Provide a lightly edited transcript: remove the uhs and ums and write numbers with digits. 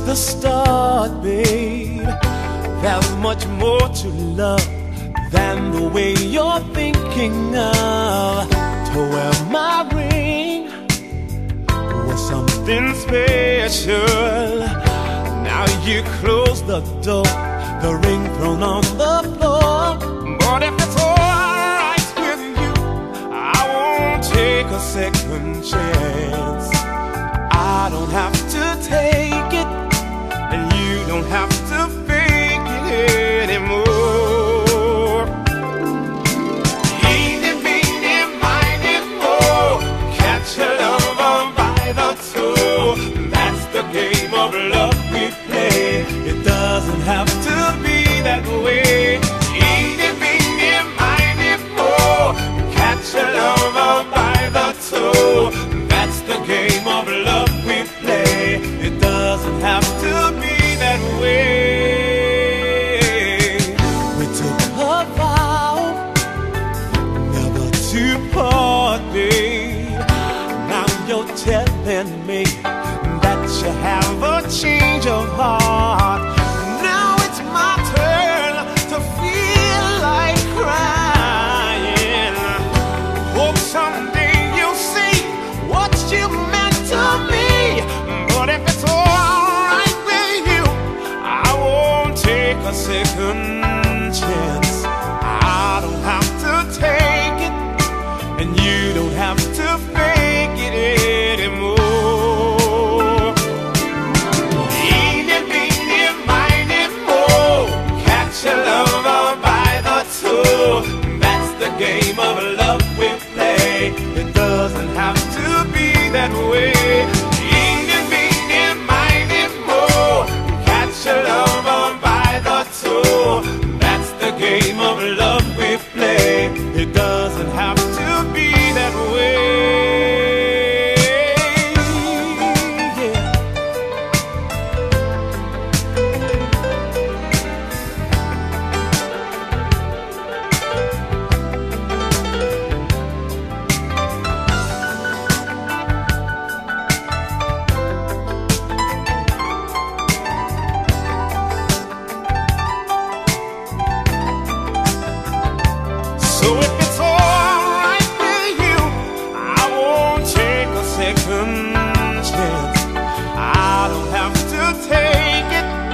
the start, babe. There's much more to love than the way you're thinking of. To wear my ring was something special. Now you close the door, the ring thrown on the floor. But if it's alright with you, I won't take a second chance. I don't have to take it, and you don't have to fake it anymore. Eeny, meeny, miny, moe, catch a lover by the toe. That's the game of love we play. It doesn't have to be that way. Eeny, meeny, miny, moe, catch a lover by the toe. That's the game of love we play. It doesn't have to be that way. We took a vow never to part, babe. Now you're telling me that you have a change of heart. Now it's my turn to feel like crying. Hope someday you'll see what you meant to me. But if it's alright with you, I won't take a second chance. I don't have to take it, and you don't have to fake it anymore. Eeny, meeny, miny, moe, catch a lover by the toe. That's the game of love we play. It doesn't have to be that way. Eeny, meeny, miny, moe, catch a lover by the toe. That's the game of love we play. It doesn't have to be that way. So if it's alright with you, I won't take a second chance. I don't have to take it,